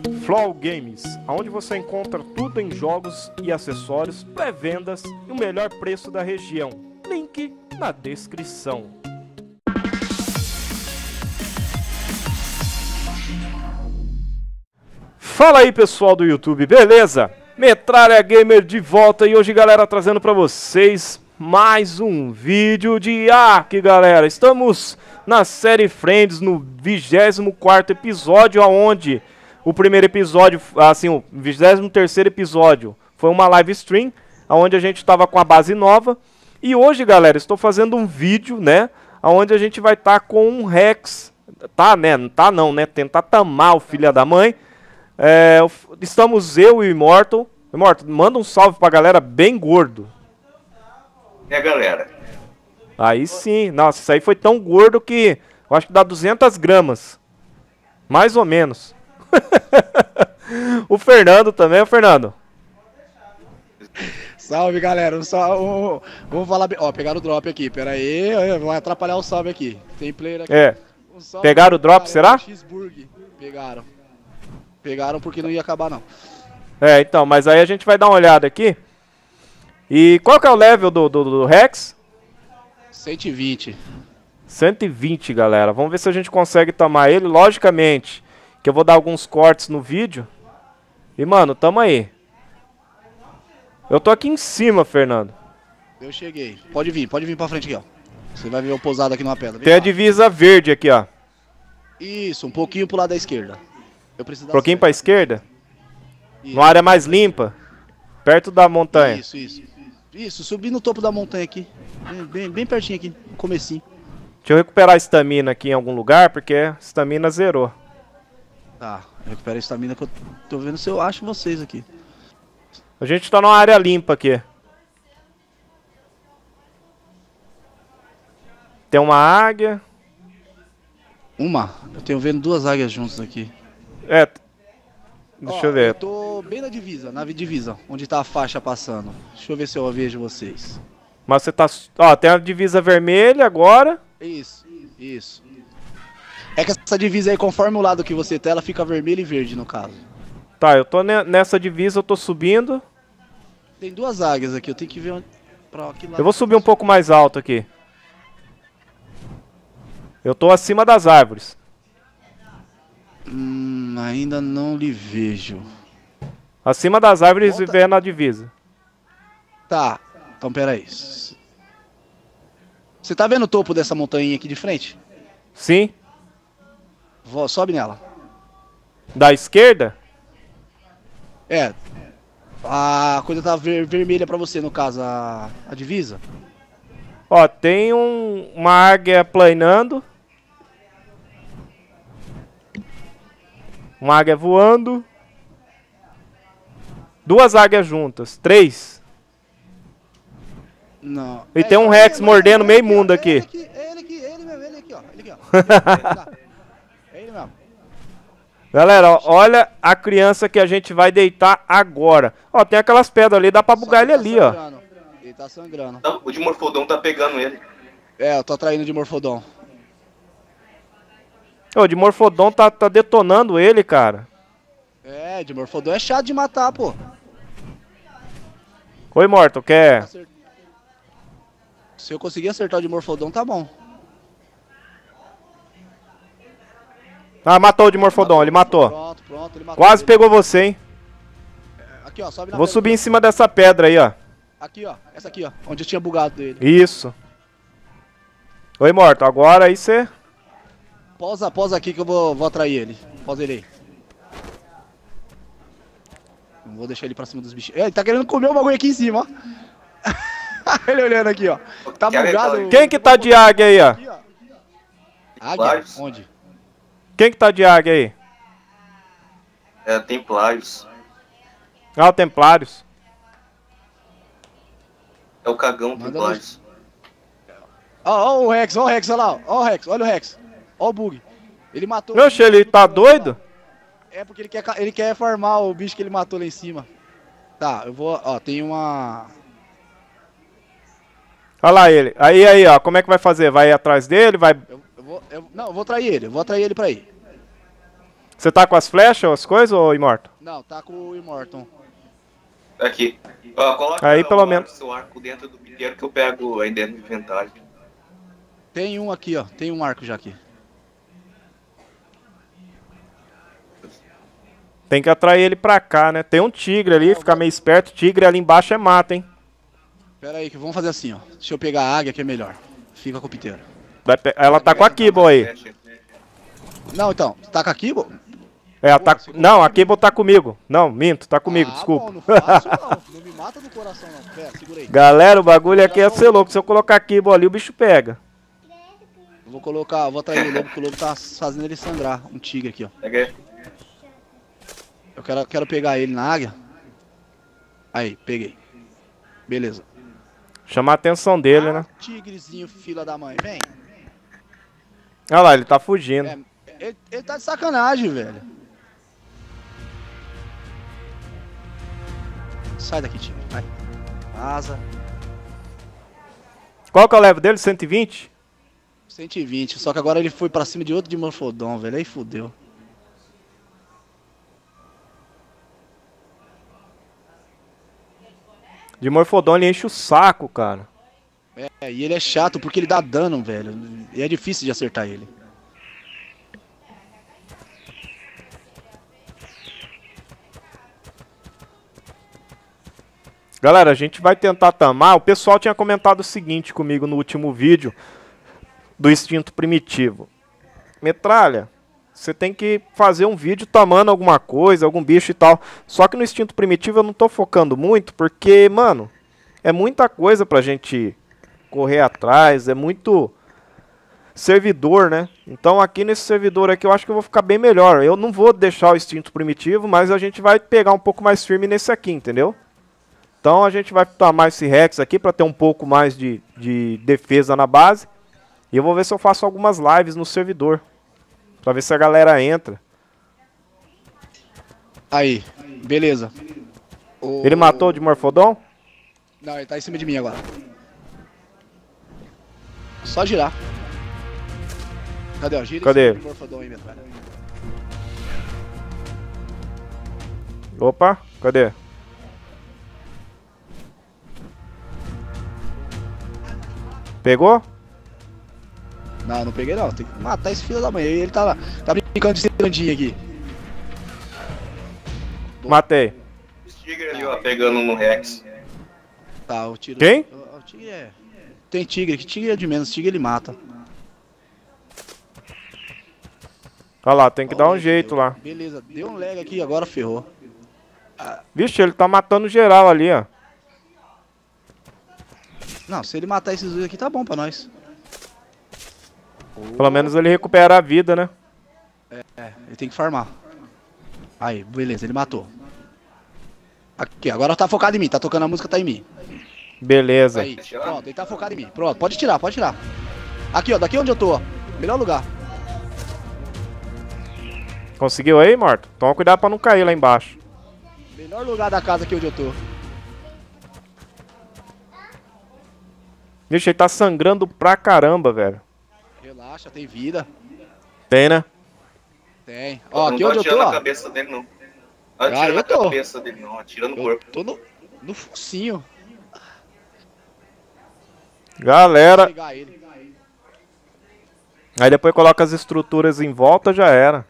Flow Games, onde você encontra tudo em jogos e acessórios, pré-vendas e o melhor preço da região. Link na descrição. Fala aí pessoal do YouTube, beleza? Metralha Gamer de volta e hoje galera trazendo pra vocês mais um vídeo de Ark, galera. Estamos na série Friends no 24º episódio, aonde o primeiro episódio, assim, o 23º episódio foi uma live stream, onde a gente estava com a base nova. E hoje, galera, estou fazendo um vídeo, né, onde a gente vai estar com um Rex, tá, né, não tá não, né, tentar tamar o filho da mãe. Estamos eu e o Immortal. Immortal, manda um salve pra galera bem gordo. É, galera. Aí sim, nossa, isso aí foi tão gordo que eu acho que dá 200 gramas. Mais ou menos. O Fernando também, o Fernando. Salve, galera. Vamos falar bem. Ó, pegaram o drop aqui. Pera aí, vai atrapalhar o salve aqui. Tem player aqui. É. Pegaram o drop, será? Cheeseburger. Pegaram. Pegaram porque não ia acabar, não. É, então, mas aí a gente vai dar uma olhada aqui. E qual que é o level do Rex? 120. 120, galera. Vamos ver se a gente consegue tomar ele. Logicamente que eu vou dar alguns cortes no vídeo. E, mano, tamo aí. Eu tô aqui em cima, Fernando. Eu cheguei. Pode vir pra frente aqui, ó. Você vai ver eu pousado aqui numa pedra. Vem Tem lá. a divisa verde aqui, ó. Isso, um pouquinho pro lado da esquerda. Eu preciso Um pouquinho pra esquerda. Isso. Numa área mais limpa. Perto da montanha. Isso, subir no topo da montanha aqui. Bem pertinho aqui, no comecinho. Deixa eu recuperar a estamina aqui em algum lugar, porque a estamina zerou. Tá, recupera a estamina que eu tô vendo se eu acho vocês aqui. A gente tá numa área limpa aqui. Tem uma águia. Eu tenho vendo duas águias juntas aqui. É. Deixa eu ver. Eu tô bem na divisa, onde tá a faixa passando. Deixa eu ver se eu vejo vocês. Mas você tá... Ó, tem a divisa vermelha agora. Isso. É que essa divisa aí, conforme o lado que você tá, ela fica vermelha e verde, no caso. Tá, eu tô nessa divisa, eu tô subindo. Tem duas águias aqui, eu tenho que ver onde... pra que lado. Eu vou subir um pouco mais alto aqui. Eu tô acima das árvores. Ainda não lhe vejo. Acima das árvores e Volta. vendo a divisa. Tá, então peraí. Você tá vendo o topo dessa montanha aqui de frente? Sim. Sobe nela. Da esquerda? É. A coisa tá vermelha pra você, no caso, a divisa. Ó, tem uma águia planando. Uma águia voando. Duas águias juntas. 3. Não. E tem um Rex mordendo meio mundo aqui. Ele aqui, ó. É ele mesmo. Galera, ó, olha a criança que a gente vai deitar agora. Ó, tem aquelas pedras ali, dá pra bugar ele ali, ó. Ele tá sangrando. O de Morfodon tá pegando ele. É, eu tô atraindo de Morfodon. Ô, de Morfodon tá detonando ele, cara. É, de Morfodon é chato de matar, pô. Oi, Mortal, quer... Se eu conseguir acertar o de Morfodon, tá bom. Ah, matou o de Morfodon, ele matou. Pronto, ele matou. Quase pegou você, hein. Aqui, ó, sobe na Vou pedra. subir em cima dessa pedra aí, ó. Aqui, ó, essa aqui, ó, onde eu tinha bugado dele. Isso. Oi, Mortal, agora aí você... Pausa aqui que eu vou atrair ele. Pausa ele aí. Não vou deixar ele pra cima dos bichinhos. Ele tá querendo comer o bagulho aqui em cima, ó. Ele olhando aqui, ó. Tá bugado. Quem que tá de águia aí, ó? Aqui, ó. Águia? Onde? Quem que tá de águia aí? É, Templários. Ah, o Templários. É o cagão Manda Templários. Ó o Rex, olha lá, ó o Rex, olha o Rex. Ó o bug. Ele matou. Oxe, ele tá doido? É porque ele quer farmar o bicho que ele matou lá em cima. Tá, eu vou, ó, tem uma... Olha lá ele. Aí, ó. Como é que vai fazer? Vai atrás dele? Vai... Não, eu vou atrair ele. Eu vou atrair ele pra ir. Você tá com as flechas, as coisas, ô Immortal? Não, tá com o Immortal. Aqui. Ó, coloca Aí, pelo menos. seu arco dentro do piqueiro que eu pego aí dentro do inventário. Tem um aqui, ó. Tem um arco já aqui. Tem que atrair ele pra cá, né? Tem um tigre ali, fica meio esperto. Tigre ali embaixo é mata, hein? Pera aí, que vamos fazer assim, ó. Deixa eu pegar a águia que é melhor. Fica com o piteiro. Ela tá com a Kibble aí. Não, então. Tá com a Kibble? É, ela tá... Não, a Kibble tá comigo. Não, minto, tá comigo, desculpa. Bom, não faço não. Não me mata no coração não. Pera, segura aí. Galera, o bagulho aqui é ser louco. Se eu colocar a Kibble ali, o bicho pega. Eu vou colocar, vou atrair o lobo, porque o lobo tá fazendo ele sangrar. Um tigre aqui, ó. Pega aí. Eu quero pegar ele na águia. Aí, peguei. Beleza. Chamar a atenção dele, né? Tigrezinho, fila da mãe, vem. Olha lá, ele tá fugindo. Ele tá de sacanagem, velho. Sai daqui, tigre. Vai. Vaza. Qual que é o level dele? 120? 120. Só que agora ele foi pra cima de outro Dimorphodon, velho. Aí fudeu. Dimorphodon, ele enche o saco, cara. É, e ele é chato porque ele dá dano, velho. E é difícil de acertar ele. Galera, a gente vai tentar tamar. O pessoal tinha comentado o seguinte comigo no último vídeo do instinto primitivo. Metralha, você tem que fazer um vídeo tamando alguma coisa, algum bicho e tal. Só que no instinto primitivo eu não tô focando muito, porque, mano, é muita coisa pra gente correr atrás, é muito servidor, né? Então aqui nesse servidor aqui eu acho que eu vou ficar bem melhor. Eu não vou deixar o instinto primitivo, mas a gente vai pegar um pouco mais firme nesse aqui, entendeu? Então a gente vai tamar esse Rex aqui pra ter um pouco mais de defesa na base. E eu vou ver se eu faço algumas lives no servidor. Pra ver se a galera entra. Aí, beleza. Ele matou o Dimorphodon? Não, ele tá em cima de mim agora. Só girar. Cadê, ó? Gira Cadê? esse Dimorphodon aí, Metralha. Opa, cadê? Pegou? Não, não peguei não. Tem que matar esse filho da mãe. Ele tá brincando de cirandinha aqui. Matei. Esse tigre ali, ó, pegando no Rex. Tá, o tiro. Quem? O tigre é. Tem tigre, que tigre é de menos. Tigre ele mata. Olha lá, tem que dar um Olha, jeito deu. lá. Beleza, deu um lag aqui, agora ferrou. Vixe, ele tá matando geral ali, ó. Não, se ele matar esses dois aqui, tá bom pra nós. Pelo menos ele recupera a vida, né? É, ele tem que farmar. Aí, beleza, ele matou. Aqui, agora tá focado em mim, tá tocando a música, tá em mim. Beleza. Aí, pronto, ele tá focado em mim. Pronto, pode tirar, pode tirar. Aqui, ó, daqui onde eu tô, ó. Melhor lugar. Conseguiu aí, morto? Toma cuidado pra não cair lá embaixo. Melhor lugar da casa aqui onde eu tô. Vixe, ele tá sangrando pra caramba, velho. Relaxa, tem vida. Tem, né? Tem. Ó, Não aqui tô onde eu atirando tô, na ó. cabeça dele, não. Não atira eu na tô. cabeça dele, não. Atira no Eu corpo. tô no focinho. Vou Galera. pegar ele. Aí depois coloca as estruturas em volta, já era.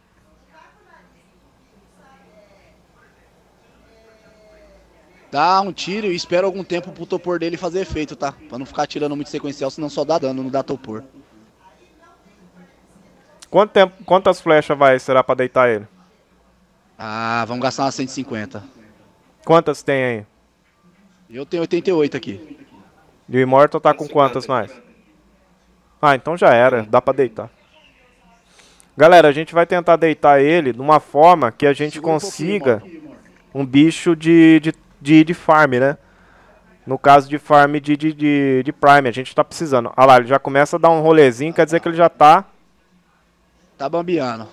Dá um tiro e espera algum tempo pro topor dele fazer efeito, tá? Pra não ficar tirando muito sequencial, senão só dá dano, não dá topor. Quanto tempo, quantas flechas vai, será pra deitar ele? Ah, vamos gastar umas 150. Quantas tem aí? Eu tenho 88 aqui. E o Immortal tá com quantas mais? Ah, então já era, dá pra deitar. Galera, a gente vai tentar deitar ele de uma forma que a gente Segura consiga pouquinho, Immortal. um bicho de farm, né? No caso de farm de Prime, a gente tá precisando. Olha lá, ele já começa a dar um rolezinho, quer dizer que ele já tá... Tá bambeando.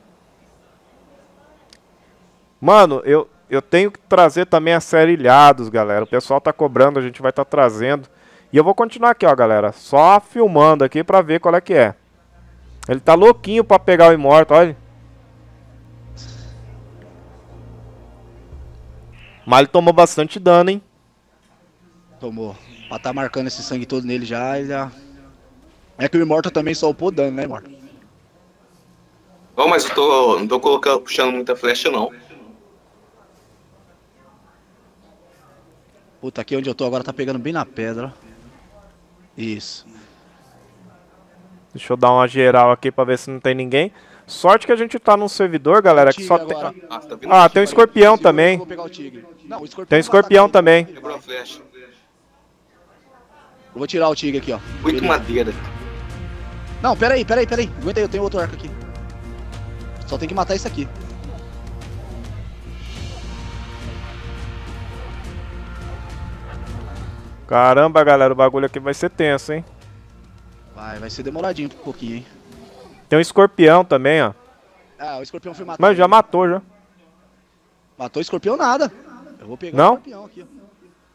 Mano, eu tenho que trazer também a série Ilhados, galera. O pessoal tá cobrando, a gente vai estar trazendo. E eu vou continuar aqui, ó, galera. Só filmando aqui pra ver qual é que é. Ele tá louquinho pra pegar o Immortal, olha. Mas ele tomou bastante dano, hein? Tomou. Pra tá marcando esse sangue todo nele já, ele já... É que o Immortal também só upou dano, né, Immortal? Não, mas eu não tô colocando, puxando muita flecha, não. Puta, aqui onde eu tô agora tá pegando bem na pedra. Isso. Deixa eu dar uma geral aqui pra ver se não tem ninguém. Sorte que a gente tá num servidor, galera, que só tem... Agora. Tá vendo? Ah, tem um escorpião Segura, eu também. vou pegar o tigre. Não, o escorpião Tem um não vai escorpião atacar ele. também. Quebrou a flecha. Eu vou tirar o tigre aqui, ó. Muito Beleza. madeira. Não, pera aí. Aguenta aí, eu tenho outro arco aqui. Só tem que matar isso aqui. Caramba, galera, o bagulho aqui vai ser tenso, hein? Vai ser demoradinho um pouquinho, hein. Tem um escorpião também, ó. Ah, o escorpião foi matar. Mas já ele. matou, já. Matou o escorpião nada. Eu vou pegar Não? o escorpião aqui, ó.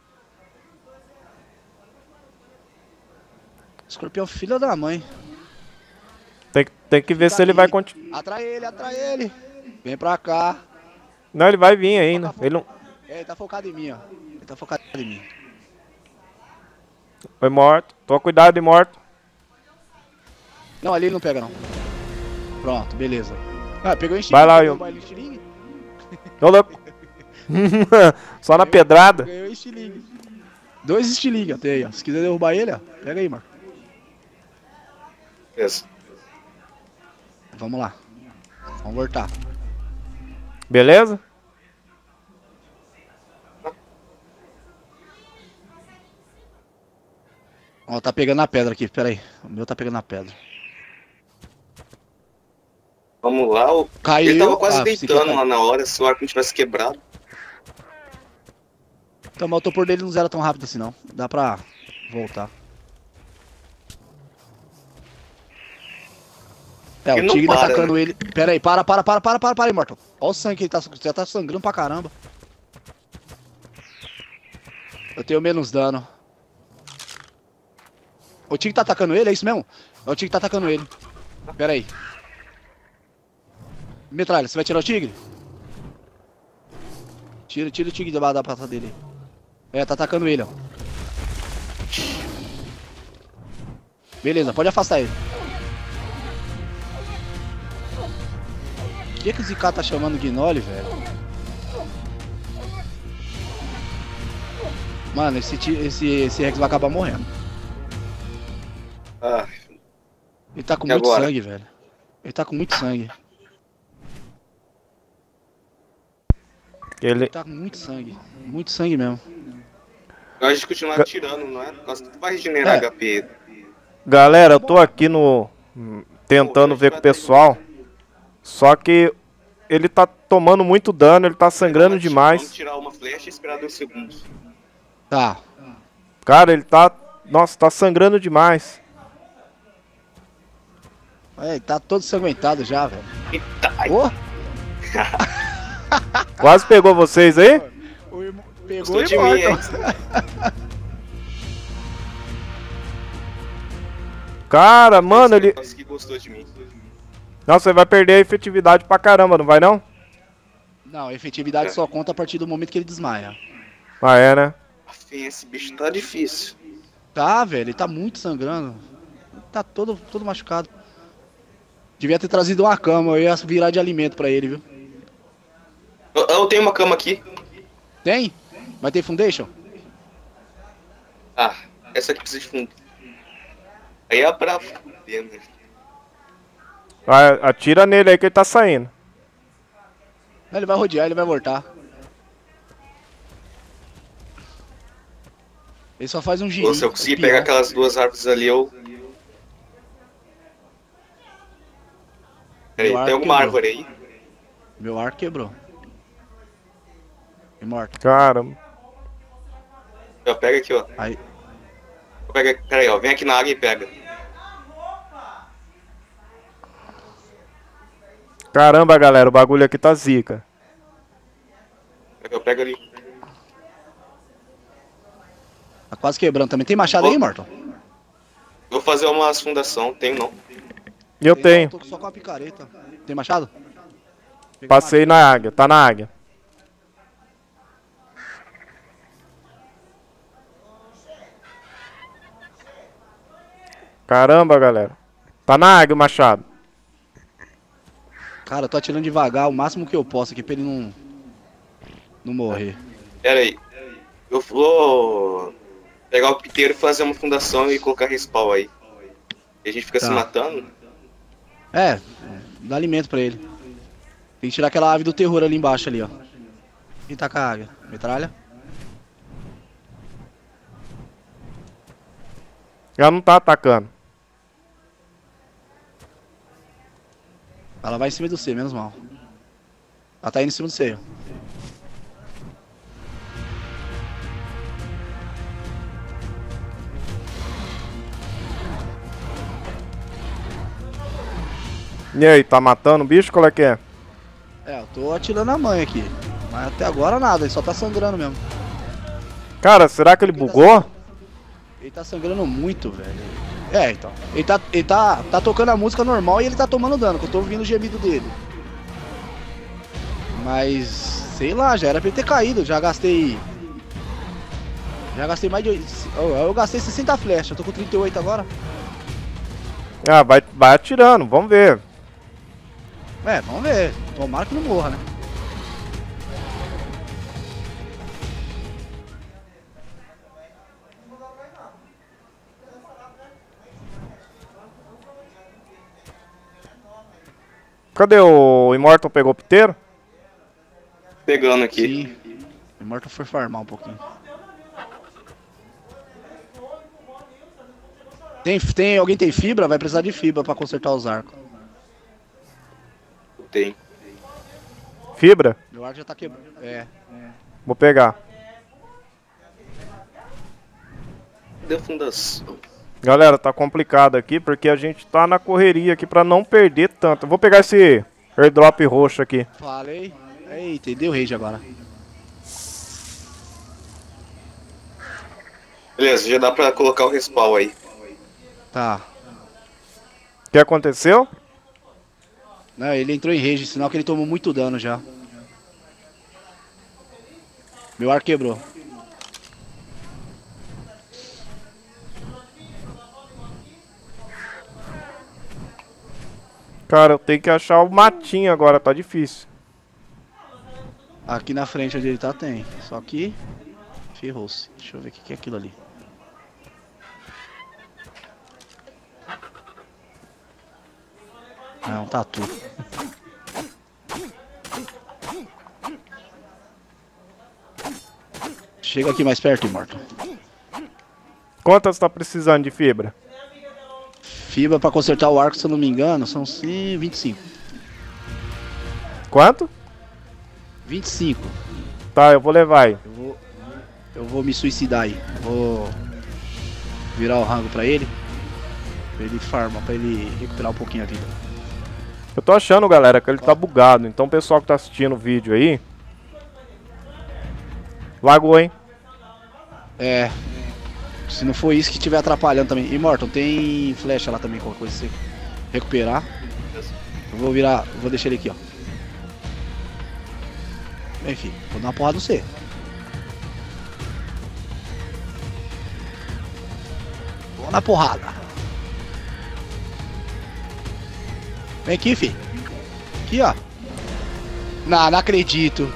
Escorpião filho da mãe. Tem que ver se ele vai continuar. Atrai ele. Vem pra cá. Não, ele vai vir ainda. Ele não... Ele tá focado em mim, ó. Ele tá focado em mim. Foi morto. Toma cuidado, morto. Não, ali ele não pega, não. Pronto, beleza. Ah, pegou em Vai lá, pegou eu. o baile em estilingue. Ô, louco. Só na pedrada. Ganhou estilingue. 2 estilingue até aí, ó. Se quiser derrubar ele, ó. Pega aí, Marco. Beleza. Vamos lá. Vamos voltar. Beleza? Ó, tá pegando na pedra aqui, pera aí. O meu tá pegando na pedra. Vamos lá. Caiu. Ele tava quase pensei que deitando ia lá na hora, se o arco não tivesse quebrado. Então, mas o topor dele não zera tão rápido assim, não. Dá pra voltar. É, Ele o não tigre tá para, atacando né? ele. Pera aí, para, Immortal. Olha o sangue que ele tá. Já tá sangrando pra caramba. Eu tenho menos dano. O tigre tá atacando ele, é isso mesmo? É o tigre que tá atacando ele. Pera aí. Metralha, você vai tirar o tigre? Tira o tigre da pata dele. É, tá atacando ele, ó. Beleza, pode afastar ele. O que esse cara tá chamando Gnole, velho? Mano, esse Rex vai acabar morrendo. Ah, Ele tá com E muito agora? sangue, velho. Ele tá com muito sangue. Ele... Ele tá com muito sangue. Muito sangue mesmo. a gente continuar atirando, não é? Por causa que tu vai regenerar É. HP. Galera, eu tô aqui no... Tentando ver com o pessoal. Só que ele tá tomando muito dano, ele tá sangrando Vamos demais. tirar uma flecha e esperar 2 segundos. Tá. Cara, ele tá... Nossa, tá sangrando demais. É, ele tá todo sanguentado já, velho. Eita, ai, Ô! Quase pegou vocês aí? Pegou gostou e de mim, morto. hein? Cara, mano, ele... Esse que gostou de mim. Nossa, você vai perder a efetividade pra caramba, não vai não? Não, a efetividade só conta a partir do momento que ele desmaia. Ah, é, né? Esse bicho tá difícil. Tá, velho, ele tá muito sangrando. Ele tá todo machucado. Devia ter trazido uma cama, eu ia virar de alimento pra ele, viu? Eu tenho uma cama aqui. Tem? Vai ter foundation? Ah, essa aqui precisa de fundo. Aí é pra fuder, né? Atira nele aí que ele tá saindo. Ele vai rodear, ele vai voltar. Ele só faz um girinho. Se eu conseguir espião. pegar aquelas 2 árvores ali, eu... Peraí, Meu arco tem alguma quebrou. árvore aí? Meu arco quebrou. E morto. Caramba. Eu pego aqui, ó. Aí. Peraí, ó. Vem aqui na água e pega. Caramba, galera, o bagulho aqui tá zica. Eu pego ali. Tá quase quebrando também. Tem machado aí, Morton? Vou fazer umas fundação. Tenho não. Eu tenho. Tô só com a picareta. Tem machado? Pegar Passei na águia, tá na águia. Caramba, galera. Tá na águia o machado. Cara, eu tô atirando devagar, o máximo que eu posso aqui pra ele não morrer. Pera aí. Eu vou pegar o piteiro, fazer uma fundação e colocar respawn aí. E a gente fica Tá. se matando. É, dá alimento pra ele. Tem que tirar aquela ave do terror ali embaixo ali, ó. Quem tá com a águia? Metralha? Ela não tá atacando. Ela vai em cima do C, menos mal. Ela tá indo em cima do C. E aí, tá matando o bicho? Qual é que é? É, eu tô atirando a mãe aqui. Mas até agora nada, ele só tá sangrando mesmo. Cara, será que ele bugou? Ele tá sangrando muito, velho. É, então. Ele tá tocando a música normal e ele tá tomando dano, que eu tô ouvindo o gemido dele. Mas, sei lá, já era pra ele ter caído. Já gastei mais de... Eu gastei 60 flechas, eu tô com 38 agora. Ah, vai atirando, vamos ver. É, vamos ver. Tomara que não morra, né? Cadê o Immortal? Pegou o piteiro? Pegando aqui. Sim. O Immortal foi farmar um pouquinho. Alguém tem fibra? Vai precisar de fibra pra consertar os arcos. Tem. Fibra? Meu arco já tá quebrado. Vou pegar. Deu fundação. Galera, tá complicado aqui porque a gente tá na correria aqui pra não perder tanto. Eu vou pegar esse airdrop roxo aqui. Falei. Eita, deu rage agora. Beleza, já dá pra colocar o respawn aí. Tá. O que aconteceu? Não, ele entrou em rage, sinal que ele tomou muito dano já. Meu arco quebrou. Cara, eu tenho que achar o matinho agora, tá difícil. Aqui na frente onde ele tá tem. Só que ferrou-se. Deixa eu ver o que é aquilo ali. Não, tatu. Chega aqui mais perto, Immortal. Quantas tá precisando de fibra? Fibra pra consertar o arco, se eu não me engano, são 25. Quanto? 25. Tá, eu vou levar aí. Eu vou me suicidar aí. Vou virar o rango pra ele. Pra ele farmar, pra ele recuperar um pouquinho a vida. Eu tô achando, galera, que ele tá bugado. Então o pessoal que tá assistindo o vídeo aí... Lagou, hein? É. Se não for isso que estiver atrapalhando também. Immortal, tem flecha lá também, qualquer coisa você recuperar. Eu vou virar, vou deixar ele aqui, ó. Enfim, vou dar uma porrada no C. Vou na porrada. Vem aqui, fi. Aqui, ó. Não acredito.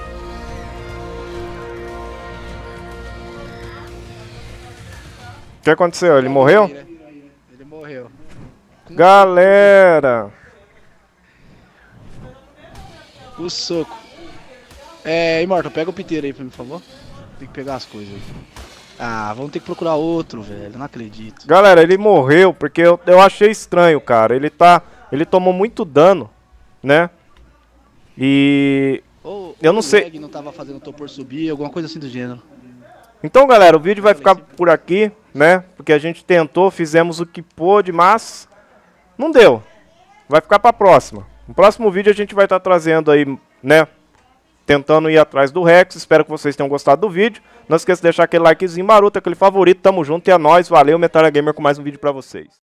O que aconteceu? Ele morreu? Ele morreu. Galera! O soco. Immortal, pega o piteiro aí pra mim, por favor. Tem que pegar as coisas aí. Ah, vamos ter que procurar outro, velho. Não acredito. Galera, ele morreu porque eu achei estranho, cara. Ele tomou muito dano, né? E... eu não sei... O lag não tava fazendo o topor subir, alguma coisa assim do gênero. Então, galera, o vídeo vai ficar por aqui, né? Porque a gente tentou, fizemos o que pôde, mas não deu. Vai ficar pra próxima. No próximo vídeo a gente vai estar trazendo aí, né? Tentando ir atrás do Rex. Espero que vocês tenham gostado do vídeo. Não esqueça de deixar aquele likezinho maroto, aquele favorito. Tamo junto e é nóis. Valeu, Metralha Gamer, com mais um vídeo pra vocês.